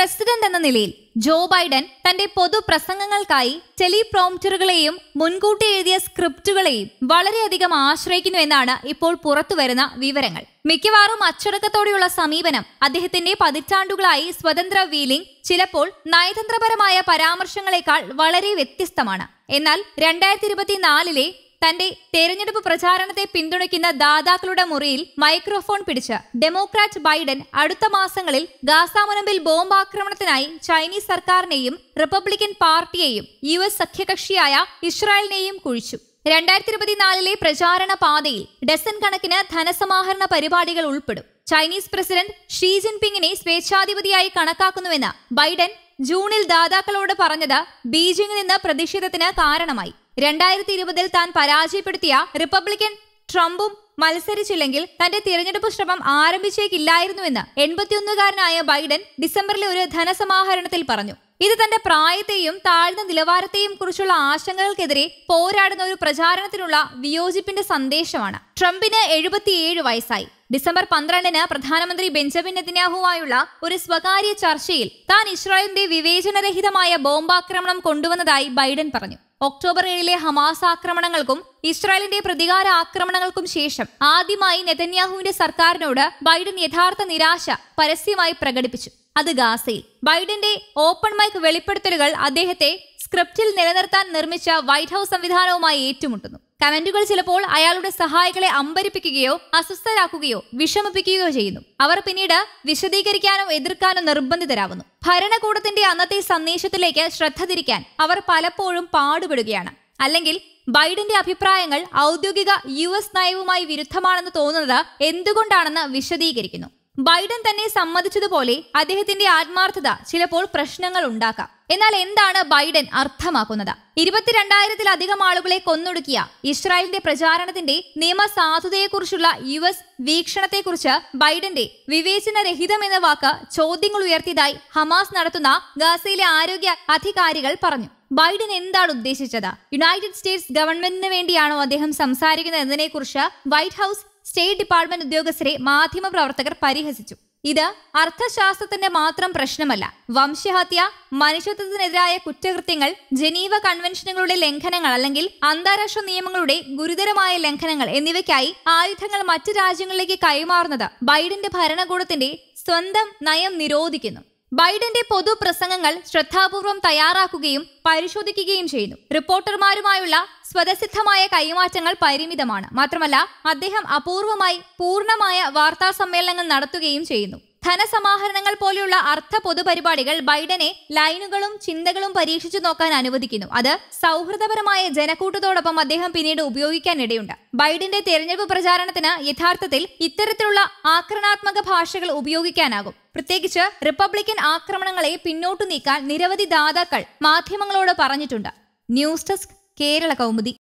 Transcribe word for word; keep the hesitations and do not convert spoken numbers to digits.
President എന്ന നിലയിൽ Joe Biden തന്റെ പൊതുപ്രസംഗങ്ങൾക്കായി ടെലിപ്രോംപ്റ്ററുകളെയും മുൻകൂട്ടി എഴുതിയ സ്ക്രിപ്റ്റുകളെയും വളരെയധികം ആശ്രയിക്കുന്നുവെന്നാണ് ഇപ്പോൾ പുറത്തുവരുന്ന വിവരങ്ങൾ. മിക്കവാറും അച്ചടക്കത്തോടെയുള്ള സമീപനം അദ്ദേഹത്തിന്റെ പതിറ്റാണ്ടുകളായി സ്വതന്ത്ര വീലിംഗ് ചിലപ്പോൾ നയതന്ത്രപരമായ പരാമർശങ്ങളെക്കാൾ വളരെ വ്യത്യസ്തമാണ്. എന്നാൽ രണ്ടായിരത്തി ഇരുപത്തിനാലിലെ തന്റെ തെരഞ്ഞെടുപ്പ് പ്രചാരണത്തെ പിന്തുണയ്ക്കുന്ന ദാതാക്കളുടെ മുറിയിൽ മൈക്രോഫോൺ പിടിച്ച് ഡെമോക്രാറ്റ് ബൈഡൻ അടുത്ത മാസങ്ങളിൽ ഗാസ മുനമ്പിൽ ബോംബാക്രമണത്തിനായി ചൈനീസ് സർക്കാരിനെയും റിപ്പബ്ലിക്കൻ പാർട്ടിയെയും യു എസ് സഖ്യകക്ഷിയായ ഇസ്രായേലിനെയും കുഴിച്ചു. രണ്ടായിരത്തി ഇരുപത്തിനാലിലെ പ്രചാരണ പാതയിൽ ഡസൻ കണക്കിന് ധനസമാഹരണ പരിപാടികൾ ഉൾപ്പെടും. ചൈനീസ് പ്രസിഡന്റ് ഷീ ജിൻപിങ്ങിനെ സ്വേച്ഛാധിപതിയായി കണക്കാക്കുന്നുവെന്ന് ബൈഡൻ ജൂണിൽ ദാതാക്കളോട് പറഞ്ഞത് ബീജിംഗിൽ നിന്ന് പ്രതിഷേധത്തിന് കാരണമായി. രണ്ടായിരത്തി ഇരുപതിൽ താൻ പരാജയപ്പെടുത്തിയ റിപ്പബ്ലിക്കൻ ട്രംപും മത്സരിച്ചില്ലെങ്കിൽ തന്റെ തിരഞ്ഞെടുപ്പ് ശ്രമം ആരംഭിച്ചേക്കില്ലായിരുന്നുവെന്ന് എൺപത്തിയൊന്നുകാരനായ ബൈഡൻ ഡിസംബറിലെ ഒരു ധനസമാഹരണത്തിൽ പറഞ്ഞു. ഇത് തന്റെ പ്രായത്തെയും താഴ്ന്ന നിലവാരത്തെയും കുറിച്ചുള്ള ആശങ്കകൾക്കെതിരെ പോരാടുന്ന ഒരു പ്രചാരണത്തിനുള്ള വിയോജിപ്പിന്റെ സന്ദേശമാണ്. ട്രംപിന് എഴുപത്തിയേഴ് വയസ്സായി. ഡിസംബർ പന്ത്രണ്ടിന് പ്രധാനമന്ത്രി ബെഞ്ചമിൻ നെതന്യാഹുവുമായുള്ള ഒരു സ്വകാര്യ ചർച്ചയിൽ താൻ ഇസ്രായേലിന്റെ വിവേചനരഹിതമായ ബോംബാക്രമണം കൊണ്ടുവന്നതായി ബൈഡൻ പറഞ്ഞു. ഒക്ടോബർ ഏഴിലെ ഹമാസ് ആക്രമണങ്ങൾക്കും ഇസ്രായേലിന്റെ പ്രതികാര ആക്രമണങ്ങൾക്കും ശേഷം ആദ്യമായി നെതന്യാഹുവിന്റെ സർക്കാരിനോട് ബൈഡൻ യഥാർത്ഥ നിരാശ പരസ്യമായി പ്രകടിപ്പിച്ചു. അത് ഗാസയിൽ. ബൈഡന്റെ ഓപ്പൺ മൈക്ക് വെളിപ്പെടുത്തലുകൾ അദ്ദേഹത്തെ സ്ക്രിപ്റ്റിൽ നിലനിർത്താൻ നിർമ്മിച്ച വൈറ്റ് ഹൌസ് സംവിധാനവുമായി ഏറ്റുമുട്ടുന്നു. കമന്റുകൾ ചിലപ്പോൾ അയാളുടെ സഹായികളെ അമ്പരിപ്പിക്കുകയോ അസ്വസ്ഥരാക്കുകയോ വിഷമിപ്പിക്കുകയോ ചെയ്യുന്നു. അവർ പിന്നീട് വിശദീകരിക്കാനോ എതിർക്കാനോ നിർബന്ധിതരാകുന്നു. ഭരണകൂടത്തിന്റെ അന്നത്തെ സന്ദേശത്തിലേക്ക് ശ്രദ്ധ തിരിക്കാൻ അവർ പലപ്പോഴും പാടുപെടുകയാണ്. അല്ലെങ്കിൽ ബൈഡന്റെ അഭിപ്രായങ്ങൾ ഔദ്യോഗിക യു എസ് നയവുമായി വിരുദ്ധമാണെന്ന് തോന്നുന്നത് എന്തുകൊണ്ടാണെന്ന് വിശദീകരിക്കുന്നു. ബൈഡൻ തന്നെ സമ്മതിച്ചതുപോലെ അദ്ദേഹത്തിന്റെ ആത്മാർത്ഥത ചിലപ്പോൾ പ്രശ്നങ്ങൾ ഉണ്ടാക്കാം. എന്നാൽ എന്താണ് ബൈഡൻ അർത്ഥമാക്കുന്നത്? ഇരുപത്തിരണ്ടായിരത്തിലധികം ആളുകളെ കൊന്നൊടുക്കിയ ഇസ്രായേലിന്റെ പ്രചാരണത്തിന്റെ നിയമസാധുതയെക്കുറിച്ചുള്ള യു എസ് വീക്ഷണത്തെക്കുറിച്ച് ബൈഡന്റെ വിവേചനരഹിതം എന്ന വാക്ക് ചോദ്യങ്ങൾ ഉയർത്തിയതായി ഹമാസ് നടത്തുന്ന ഗാസയിലെ ആരോഗ്യ അധികാരികൾ പറഞ്ഞു. ബൈഡൻ എന്താണ് ഉദ്ദേശിച്ചത്? യുണൈറ്റഡ് സ്റ്റേറ്റ്സ് ഗവൺമെന്റിന് വേണ്ടിയാണോ അദ്ദേഹം സംസാരിക്കുന്നത് എന്നതിനെക്കുറിച്ച് വൈറ്റ് ഹൌസ് സ്റ്റേറ്റ് ഡിപ്പാർട്ട്മെന്റ് ഉദ്യോഗസ്ഥരെ മാധ്യമപ്രവർത്തകർ പരിഹസിച്ചു. ഇത് അർത്ഥശാസ്ത്രത്തിന്റെ മാത്രം പ്രശ്നമല്ല. വംശഹത്യ, മനുഷ്യത്വത്തിനെതിരായ കുറ്റകൃത്യങ്ങൾ, ജനീവ കൺവെൻഷനുകളുടെ ലംഘനങ്ങൾ അല്ലെങ്കിൽ അന്താരാഷ്ട്ര നിയമങ്ങളുടെ ഗുരുതരമായ ലംഘനങ്ങൾ എന്നിവയ്ക്കായി ആയുധങ്ങൾ മറ്റു രാജ്യങ്ങളിലേക്ക് കൈമാറുന്നത് ബൈഡന്റെ ഭരണകൂടത്തിന്റെ സ്വന്തം നയം നിരോധിക്കുന്നു. ബൈഡന്റെ പൊതുപ്രസംഗങ്ങൾ ശ്രദ്ധാപൂർവം തയ്യാറാക്കുകയും പരിശോധിക്കുകയും ചെയ്യുന്നു. റിപ്പോർട്ടർമാരുമായുള്ള സ്വതസിദ്ധമായ കൈമാറ്റങ്ങൾ പരിമിതമാണ്. മാത്രമല്ല, അദ്ദേഹം അപൂർവമായി പൂർണ്ണമായ വാർത്താ സമ്മേളനങ്ങൾ നടത്തുകയും ചെയ്യുന്നു. ധനസമാഹരണങ്ങൾ പോലെയുള്ള അർത്ഥ പൊതുപരിപാടികൾ ബൈഡനെ ലൈനുകളും ചിന്തകളും പരീക്ഷിച്ചു നോക്കാൻ അനുവദിക്കുന്നു. അത് സൗഹൃദപരമായ ജനക്കൂട്ടത്തോടൊപ്പം അദ്ദേഹം പിന്നീട് ഉപയോഗിക്കാനിടയുണ്ട്. ബൈഡന്റെ തെരഞ്ഞെടുപ്പ് പ്രചാരണത്തിന് യഥാർത്ഥത്തിൽ ഇത്തരത്തിലുള്ള ആക്രമണാത്മക ഭാഷകൾ ഉപയോഗിക്കാനാകും. പ്രത്യേകിച്ച് റിപ്പബ്ലിക്കൻ ആക്രമണങ്ങളെ പിന്നോട്ടു നീക്കാൻ നിരവധി ദാതാക്കൾ മാധ്യമങ്ങളോട് പറഞ്ഞിട്ടുണ്ട്. News desk, Kerala Kaumudi.